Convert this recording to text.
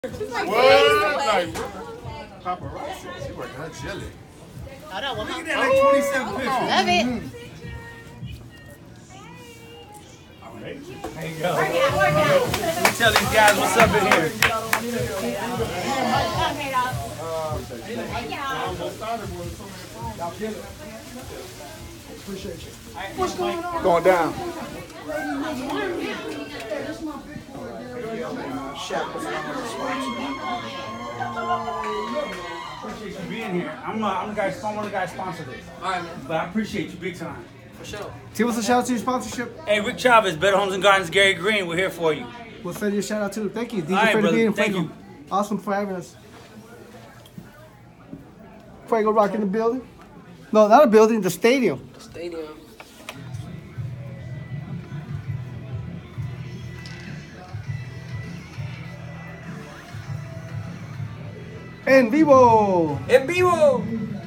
She's like, paparazzi. She working her chili. Hold on, one more. Look at that, like 27 pictures. Love it. There you go. Let me tell these guys what's up in here. What's going on? Going down. Appreciate you being here. I'm one of the guys sponsor this. All right, man. But I appreciate you big time. For sure. Give us a shout out to your sponsorship. Hey, Rick Chavez, Better Homes and Gardens, Gary Green, we're here for you. We'll send you a shout out too. Thank you, DJ All right, Freddy brother. being Thank Fuego. you. Awesome for having us. Fuego Rock in the building. No, not a building, the stadium. Stadium. En vivo. En vivo.